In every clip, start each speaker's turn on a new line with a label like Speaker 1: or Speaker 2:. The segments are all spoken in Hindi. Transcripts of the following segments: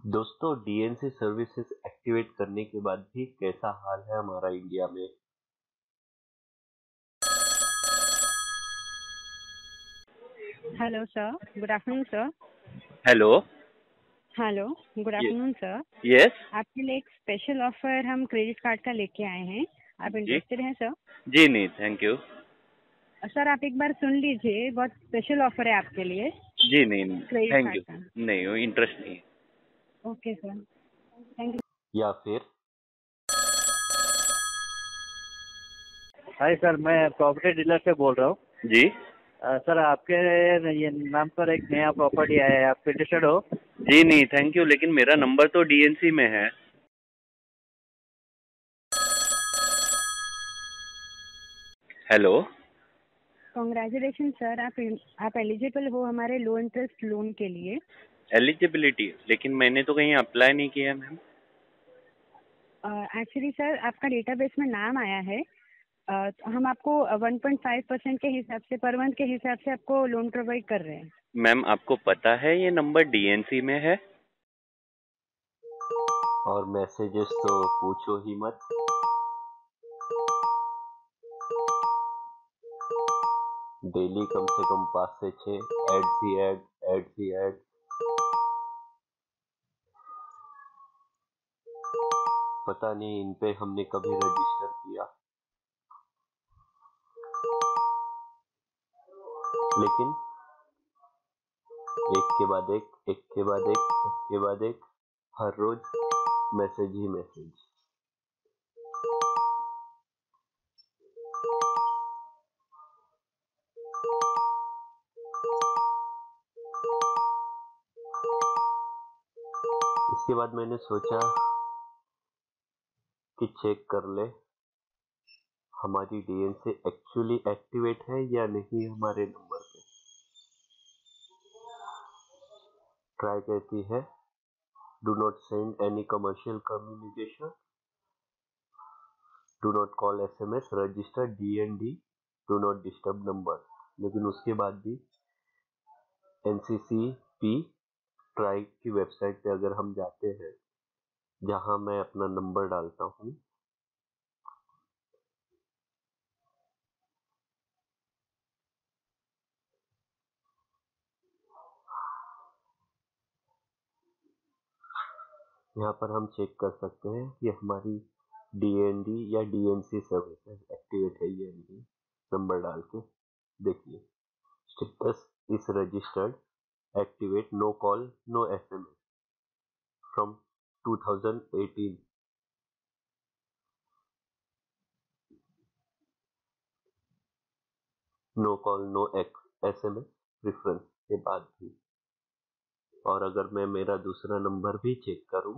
Speaker 1: दोस्तों डीएनसी सर्विसेज एक्टिवेट करने के बाद भी कैसा हाल है हमारा इंडिया में।
Speaker 2: Hello sir, good afternoon sir.
Speaker 1: Hello.
Speaker 2: Hello, good afternoon sir.
Speaker 1: Yes.
Speaker 2: आपके लिए एक स्पेशल ऑफर हम क्रेडिट कार्ड का लेके आए हैं। आप
Speaker 1: जी
Speaker 2: इंटरेस्टेड हैं सर?
Speaker 1: जी नहीं, थैंक यू।
Speaker 2: सर आप एक बार सुन लीजिए, बहुत स्पेशल ऑफर है आपके लिए
Speaker 1: जी नहीं,
Speaker 2: क्रेडिट
Speaker 1: थैंक
Speaker 2: कार्ड
Speaker 1: यू।
Speaker 2: का।
Speaker 1: नहीं, वो इंटरेस्ट नहीं है।
Speaker 2: Okay sir, thank you.
Speaker 1: या फिर
Speaker 3: हाय सर, मैं प्रॉपर्टी डीलर से बोल रहा हूँ।
Speaker 1: जी
Speaker 3: सर आपके ये नाम पर एक नया प्रॉपर्टी आया है, आप इंटरेस्टेड हो?
Speaker 1: जी नहीं, थैंक यू, लेकिन मेरा नंबर तो डीएनसी में है। हेलो।
Speaker 2: कॉन्ग्रेचुलेशन सर, आप एलिजिबल हो हमारे लो इंटरेस्ट लोन के लिए।
Speaker 1: एलिजिबिलिटी, लेकिन मैंने तो कहीं अप्लाई नहीं किया मैम।
Speaker 2: एक्चुअली सर आपका डेटाबेस में नाम आया है। तो हम आपको 1.5% के हिसाब से पर मंथ के हिसाब से आपको लोन प्रोवाइड कर रहे हैं।
Speaker 1: मैम आपको पता है ये नंबर डीएनसी में है। और मैसेजेस तो पूछो ही मत। डेली कम से कम 5 से 6 एड सी एड। पता नहीं इन पे हमने कभी रजिस्टर किया, लेकिन एक के बाद एक हर रोज मैसेज ही मैसेज। इसके बाद मैंने सोचा कि चेक कर ले हमारी डीएनसी एक्चुअली एक्टिवेट है या नहीं हमारे नंबर पे। ट्राई कहती है do not send any commercial communication, do not call SMS, register DND, do not disturb number. लेकिन उसके बाद भी एनसीसीपी ट्राई की वेबसाइट पे अगर हम जाते हैं, जहां मैं अपना नंबर डालता हूं, यहाँ पर हम चेक कर सकते हैं कि हमारी डीएनडी या डीएनसी सर्विसेज एक्टिवेट है या नहीं। नंबर डाल के देखिए, status is registered, activate, no call no SMS from 2018। No call no SMS preference के बाद भी। और अगर मैं मेरा दूसरा नंबर भी चेक करूं,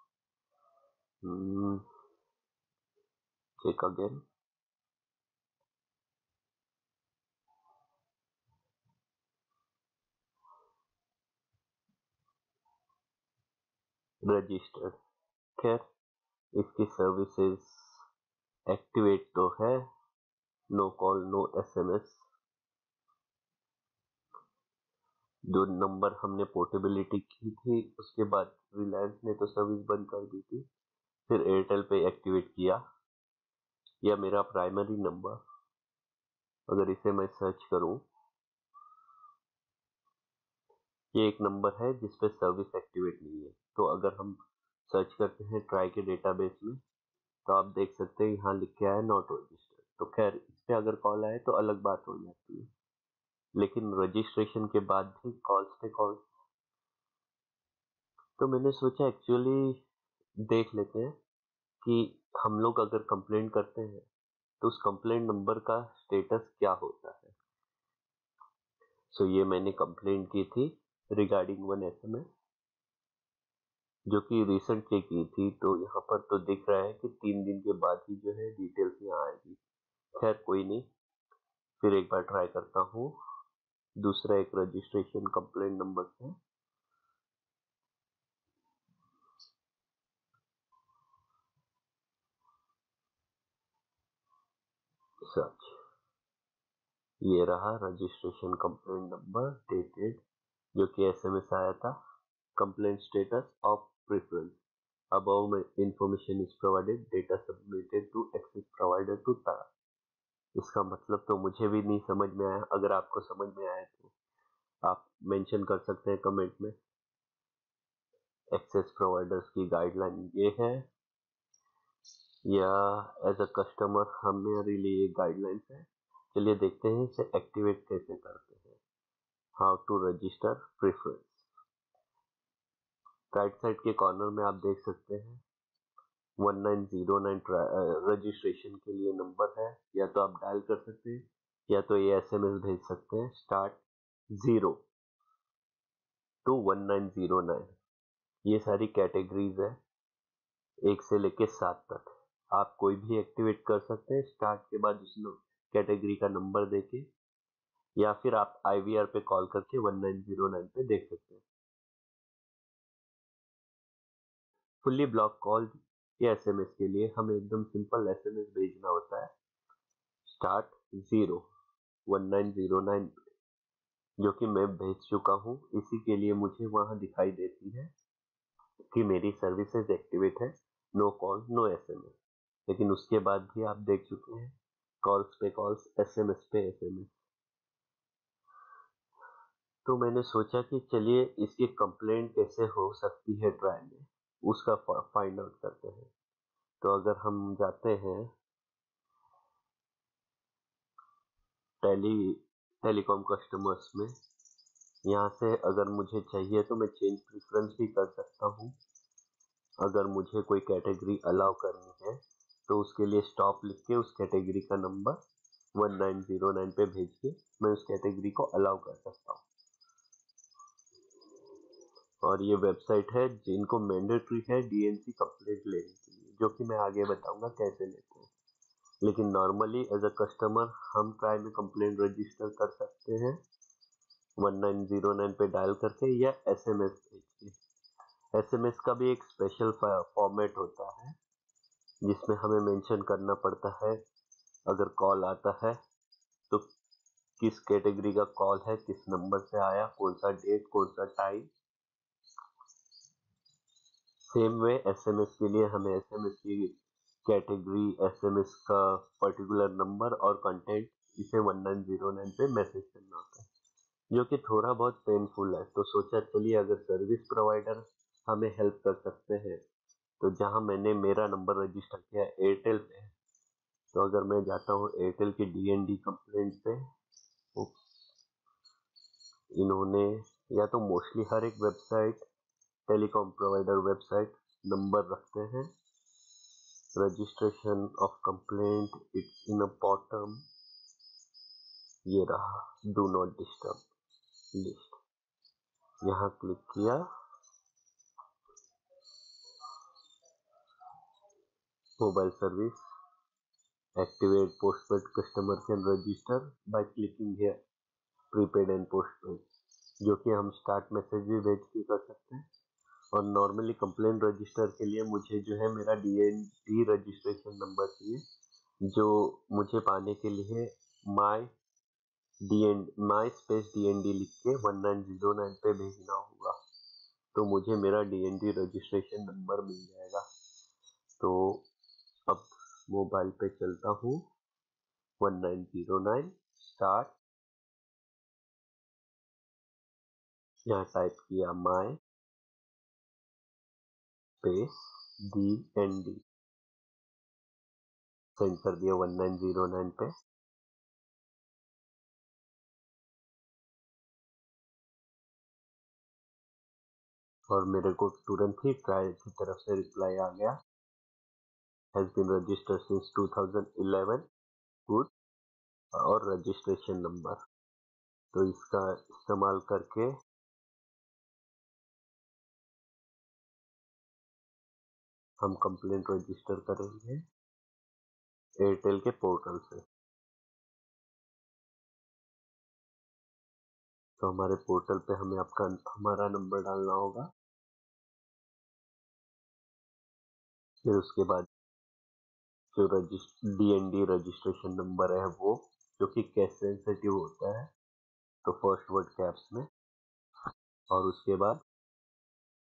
Speaker 1: चेक अगेन, रजिस्टर्ड। खैर, इसकी सर्विसेज एक्टिवेट तो है, नो कॉल नो एसएमएस। जो नंबर हमने पोर्टेबिलिटी की थी, उसके बाद रिलायंस ने तो सर्विस बंद कर दी थी, फिर एयरटेल पे एक्टिवेट किया। या मेरा प्राइमरी नंबर, अगर इसे मैं सर्च करूं, ये एक नंबर है जिस पे सर्विस एक्टिवेट नहीं है। तो अगर हम सर्च करते हैं ट्राई के डेटाबेस में, तो आप देख सकते हैं यहाँ लिख के आया नॉट रजिस्टर्ड। तो खैर, इस पे अगर कॉल आए तो अलग बात हो जाती है, लेकिन रजिस्ट्रेशन के बाद भी कॉल्स पे कॉल। तो मैंने सोचा एक्चुअली देख लेते हैं कि हम लोग अगर कंप्लेंट करते हैं तो उस कंप्लेंट नंबर का स्टेटस क्या होता है। सो ये मैंने कंप्लेंट की थी रिगार्डिंग वन एसएमएस, जो कि रिसेंटली की थी। तो यहाँ पर तो दिख रहा है कि 3 दिन के बाद ही जो है डिटेल्स यहाँ आएगी। खैर कोई नहीं, फिर एक बार ट्राई करता हूँ दूसरा एक रजिस्ट्रेशन कंप्लेंट नंबर से। सर्च, ये रहा रजिस्ट्रेशन कंप्लेंट नंबर डेटेड, जो कि एसएमएस आया था complaint status of preference. Above information is provided, data submitted to access provider to TRAI. इसका मतलब तो मुझे भी नहीं समझ में आया। अगर आपको समझ में आया तो आप मेंशन कर सकते हैं कमेंट में। एक्सेस प्रोवाइडर्स की गाइडलाइन ये है, या एज अ कस्टमर हमारे लिए ये गाइडलाइंस है। चलिए देखते हैं इसे एक्टिवेट कैसे करते हैं। How to register preference. Right side के कॉर्नर में आप देख सकते हैं 1909 रजिस्ट्रेशन के लिए नंबर है, या तो आप डायल कर सकते हैं या तो ये SMS भेज सकते हैं, स्टार्ट 0 to 1909। ये सारी कैटेगरीज है 1 से लेके 7 तक। आप कोई भी एक्टिवेट कर सकते हैं स्टार्ट के बाद उस कैटेगरी का नंबर देके, या फिर आप IVR पे कॉल करके 1909 पे देख सकते हैं। फुल्ली ब्लॉक कॉल या SMS के लिए हमें एकदम सिंपल SMS भेजना होता है, स्टार्ट 0 1909, जो कि मैं भेज चुका हूं। इसी के लिए मुझे वहां दिखाई देती है कि मेरी सर्विसेज एक्टिवेट है, नो कॉल नो SMS। लेकिन उसके बाद भी आप देख चुके हैं कॉल्स पे कॉल्स, SMS पे SMS। तो मैंने सोचा कि चलिए इसकी कंप्लेंट कैसे हो सकती है ट्राई में, उसका फाइंड आउट करते हैं। तो अगर हम जाते हैं टेलीकॉम कस्टमर्स में, यहाँ से अगर मुझे चाहिए तो मैं चेंज प्रेफरेंस भी कर सकता हूँ। अगर मुझे कोई कैटेगरी अलाउ करनी है तो उसके लिए स्टॉप लिख के उस कैटेगरी का नंबर 1909 पे भेज के मैं उस कैटेगरी को अलाउ कर सकता हूँ। और ये वेबसाइट है जिनको मैंडेटरी है DNC कंप्लेंट लेने के लिए, जो कि मैं आगे बताऊंगा कैसे लेते हैं। लेकिन नॉर्मली एज अ कस्टमर हम ट्राई में कंप्लेंट रजिस्टर कर सकते हैं 1909 पे डायल करके या SMS भेज के। SMS का भी एक स्पेशल फॉर्मेट होता है जिसमें हमें मेंशन करना पड़ता है अगर कॉल आता है तो किस कैटेगरी का कॉल है, किस नंबर से आया, कौन सा डेट, कौन सा टाइम। सेम वे SMS के लिए हमें SMS की कैटेगरी, SMS का पर्टिकुलर नंबर और कंटेंट इसे 1909 पे मैसेज करना होता है, जो कि थोड़ा बहुत पेनफुल है। तो सोचा चलिए अगर सर्विस प्रोवाइडर हमें हेल्प कर सकते हैं, तो जहां मैंने मेरा नंबर रजिस्टर किया एयरटेल पे, तो अगर मैं जाता हूँ एयरटेल की DND कंप्लेंट पे, इन्होंने या तो मोस्टली हर एक website, telecom provider website number रखते हैं। Registration of complaint it's in a bottom, ये रहा डू नॉट डिस्टर्ब लिस्ट। यहाँ क्लिक किया, mobile service activate postpaid customer can register by clicking here prepaid and postpaid, जो कि हम स्टार्ट मैसेज भी भेज के कर सकते हैं। और नॉर्मली कंप्लेंट रजिस्टर के लिए मुझे जो है मेरा DND रजिस्ट्रेशन नंबर चाहिए, जो मुझे पाने के लिए माई स्पेस DND लिख के 1909 पे भेजना होगा, तो मुझे मेरा DND रजिस्ट्रेशन नंबर मिल जाएगा। तो अब मोबाइल पे चलता हूँ 1909 स्टार्ट, यहाँ टाइप किया माई स्पेस DND, सेंड कर दिया 1909 पे। और मेरे को तुरंत ही ट्राई की तरफ से रिप्लाई आ गया, has been registered since 2011 good, और रजिस्ट्रेशन नंबर। तो इसका इस्तेमाल करके हम कंप्लेंट रजिस्टर करेंगे एयरटेल के पोर्टल से। तो हमारे पोर्टल पे हमें हमारा नंबर डालना होगा, फिर उसके बाद जो DND रजिस्ट्रेशन नंबर है वो, जो कि केस सेंसिटिव होता है, तो फर्स्ट वर्ड कैप्स में, और उसके बाद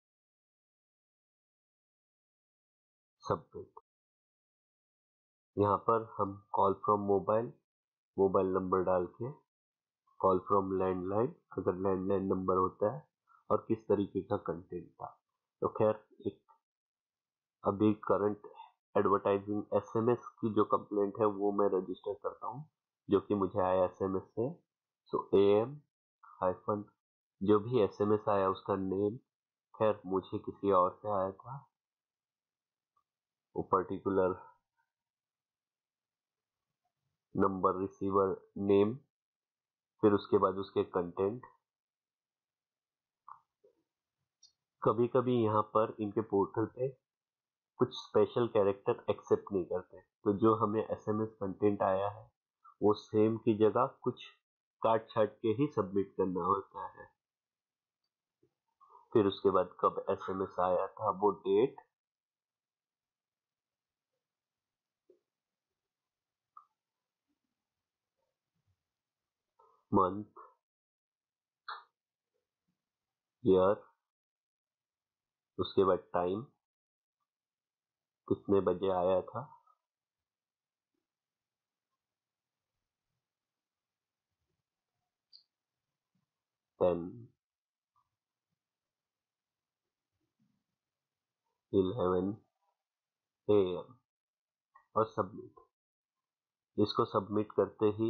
Speaker 1: सबमिट। यहाँ पर हम कॉल फ्रॉम मोबाइल नंबर डाल के, कॉल फ्रॉम लैंडलाइन अगर लैंडलाइन नंबर होता है, और किस तरीके का कंटेंट था। तो खैर एक अभी करंट एडवर्टाइजिंग एसएमएस की जो कंप्लेंट है वो मैं रजिस्टर करता हूँ, जो कि मुझे आया एसएमएस से। सो AM हाइफन जो भी एसएमएस आया उसका नेम, खैर मुझे किसी और से आया था, वो पर्टिकुलर नंबर रिसीवर नेम, फिर उसके बाद उसके कंटेंट। कभी कभी यहाँ पर इनके पोर्टल पे कुछ स्पेशल कैरेक्टर एक्सेप्ट नहीं करते, तो जो हमें एसएमएस कंटेंट आया है वो सेम की जगह कुछ काट छाट के ही सबमिट करना होता है। फिर उसके बाद कब एसएमएस आया था, वो डेट, मंथ, ईयर, उसके बाद टाइम, कितने बजे आया था, टेन 11 AM, और सबमिट। इसको सबमिट करते ही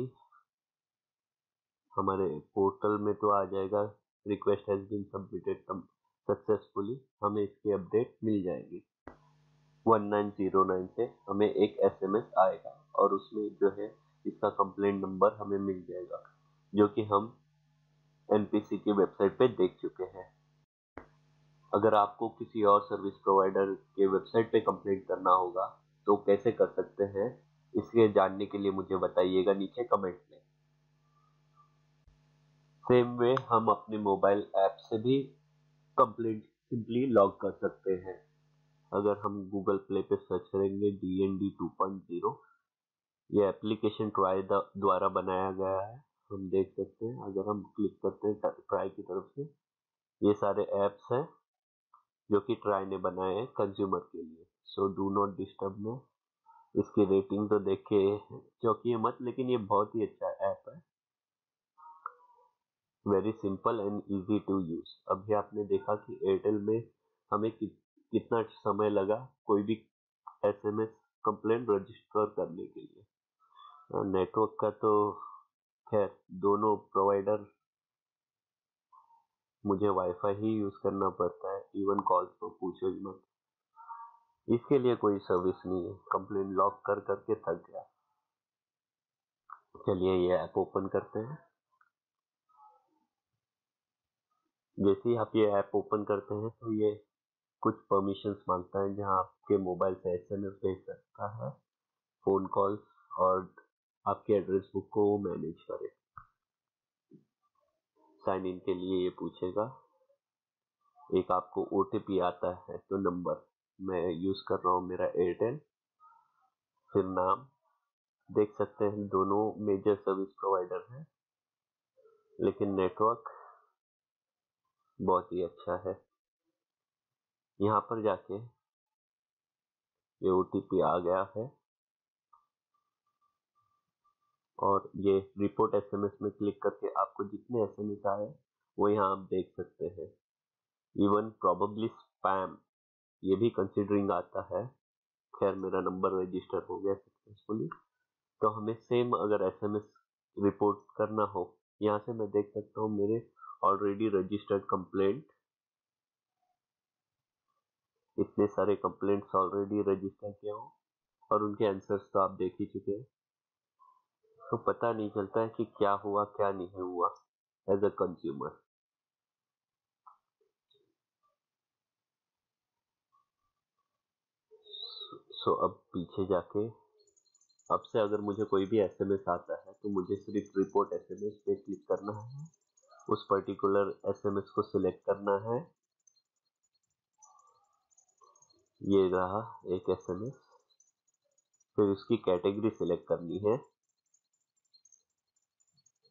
Speaker 1: हमारे पोर्टल में तो आ जाएगा request has been submitted successfully, हमें इसकी अपडेट मिल जाएगी। 1909 से हमें एक एसएमएस आएगा और उसमें जो है इसका कंप्लेंट नंबर हमें मिल जाएगा, जो कि हम एनपीसी की वेबसाइट पे देख चुके हैं। अगर आपको किसी और सर्विस प्रोवाइडर के वेबसाइट पे कंप्लेंट करना होगा तो कैसे कर सकते हैं, इसके जानने के लिए मुझे बताइएगा नीचे कमेंट में। सेम वे हम अपने मोबाइल ऐप से भी कंप्लेंट सिंपली लॉग कर सकते हैं। अगर हम गूगल प्ले पे सर्च करेंगे DND 2.0, ये एप्लीकेशन ट्राई द्वारा बनाया गया है, हम देख सकते हैं। अगर हम क्लिक करते हैं ट्राई की तरफ से, ये सारे ऐप्स हैं जो कि ट्राई ने बनाए हैं कंज्यूमर के लिए। सो डू नॉट डिस्टर्ब में इसकी रेटिंग तो देख के चौंकिए मत, लेकिन ये बहुत ही अच्छा ऐप है, very simple and easy to use. अभी आपने देखा कि एयरटेल में हमें कितना समय लगा कोई भी एसएमएस कंप्लेंट रजिस्टर करने के लिए। नेटवर्क का तो खैर दोनों प्रोवाइडर, मुझे वाईफाई ही यूज करना पड़ता है, इवन कॉल्स तो पूछो ही मत। इसके लिए कोई सर्विस नहीं है, कंप्लेंट लॉग कर करके थक गया। चलिए ये ऐप ओपन करते हैं। जैसे ही आप ये ऐप ओपन करते हैं तो ये कुछ परमिशंस मांगता है, जहां आपके मोबाइल से एसएमएस भेज सकता है, फोन कॉल्स, और आपके एड्रेस बुक को वो मैनेज करे। साइन इन के लिए ये पूछेगा, एक आपको ओटीपी आता है, तो नंबर मैं यूज कर रहा हूँ मेरा एयरटेल, फिर नाम, देख सकते हैं दोनों मेजर सर्विस प्रोवाइडर हैं, लेकिन नेटवर्क बहुत ही अच्छा है। यहाँ पर जाके ये ओटीपी आ गया है, और ये रिपोर्ट एसएमएस में क्लिक करके आपको जितने एसएमएस आए वो यहाँ आप देख सकते हैं। इवन प्रोबेबली स्पैम ये भी कंसिडरिंग आता है। खैर मेरा नंबर रजिस्टर हो गया सक्सेसफुली, तो हमें सेम अगर एसएमएस रिपोर्ट करना हो, यहाँ से मैं देख सकता हूँ मेरे ऑलरेडी रजिस्टर्ड कंप्लेंट, इतने सारे कंप्लेंट्स ऑलरेडी रजिस्टर किए हो, और उनके आंसर्स तो आप देख ही चुके हैं। तो पता नहीं चलता है कि क्या हुआ क्या नहीं हुआ एज अ कंज्यूमर। सो अब पीछे जाके, अब से अगर मुझे कोई भी एसएमएस आता है तो मुझे सिर्फ रिपोर्ट एसएमएस पे क्लिक करना है, उस पर्टिकुलर एसएमएस को सिलेक्ट करना है। ये रहा एक एसएमएस, फिर उसकी कैटेगरी सिलेक्ट करनी है,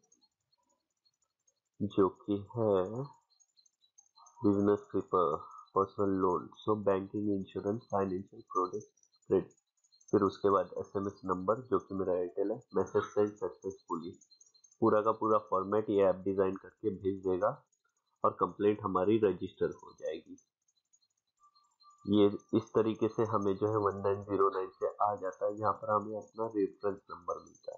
Speaker 1: जो कि है business personal loan, so banking, insurance, financial product. फिर उसके बाद SMS नंबर जो कि मेरा एयरटेल है, मैसेज सेंड सक्सेसफुली। पूरा का पूरा फॉर्मेट ये ऐप डिजाइन करके भेज देगा और कंप्लेंट हमारी रजिस्टर हो जाएगी। ये इस तरीके से हमें जो है 1909 से आ जाता है, जहाँ पर हमें अपना रेफरेंस नंबर मिलता है।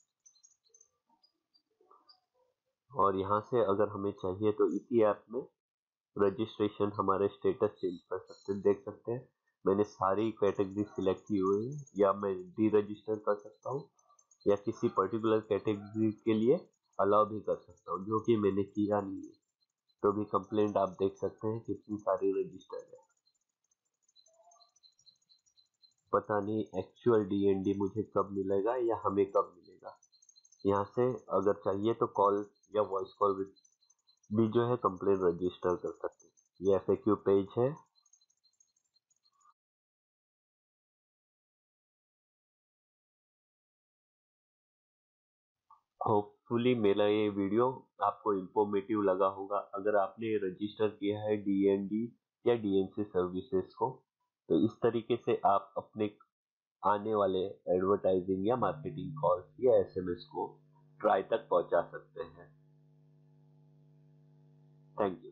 Speaker 1: और यहाँ से अगर हमें चाहिए तो इसी ऐप में रजिस्ट्रेशन हमारे स्टेटस चेंज कर सकते हैं। देख सकते हैं मैंने सारी कैटेगरी सिलेक्ट की हुई है, या मैं डी रजिस्टर कर सकता हूँ या किसी पर्टिकुलर कैटेगरी के लिए अलाउ भी कर सकता हूँ, जो कि मैंने किया नहीं है। तो भी कंप्लेंट आप देख सकते हैं कितनी सारी रजिस्टर है। पता नहीं एक्चुअल DND मुझे कब मिलेगा या हमें कब मिलेगा। यहाँ से अगर चाहिए तो कॉल या वॉइस कॉल भी जो है कंप्लेंट रजिस्टर कर सकते हैं। ये FAQ पेज है। होपफुली मेरा ये वीडियो आपको इंफॉर्मेटिव लगा होगा। अगर आपने रजिस्टर किया है DND या DNC सर्विसेज को, तो इस तरीके से आप अपने आने वाले एडवर्टाइजिंग या मार्केटिंग कॉल्स या SMS को ट्राई तक पहुंचा सकते हैं। Thank you.